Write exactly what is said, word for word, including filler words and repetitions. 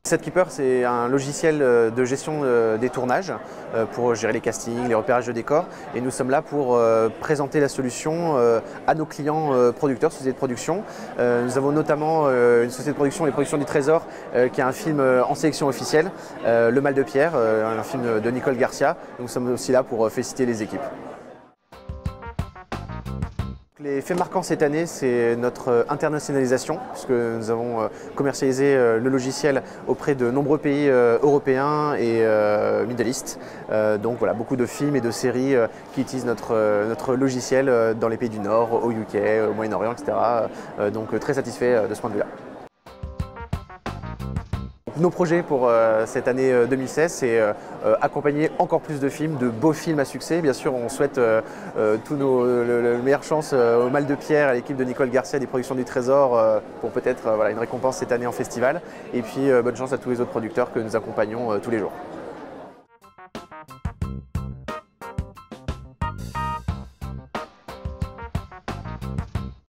Setkeeper, c'est un logiciel de gestion des tournages pour gérer les castings, les repérages de décors. Et nous sommes là pour présenter la solution à nos clients producteurs, sociétés de production. Nous avons notamment une société de production, les Productions du Trésor, qui a un film en sélection officielle, Le Mal de Pierre, un film de Nicole Garcia. Nous sommes aussi là pour féliciter les équipes. Les faits marquants cette année, c'est notre internationalisation, puisque nous avons commercialisé le logiciel auprès de nombreux pays européens et Middle East. Donc voilà, beaucoup de films et de séries qui utilisent notre, notre logiciel dans les pays du Nord, au U K, au Moyen-Orient, et cetera. Donc très satisfait de ce point de vue-là. Nos projets pour euh, cette année euh, deux mille seize, c'est euh, accompagner encore plus de films, de beaux films à succès. Bien sûr, on souhaite euh, euh, tous nos le, le meilleures chances euh, au Mal de Pierre, à l'équipe de Nicole Garcia des Productions du Trésor euh, pour peut-être euh, voilà, une récompense cette année en festival. Et puis euh, bonne chance à tous les autres producteurs que nous accompagnons euh, tous les jours.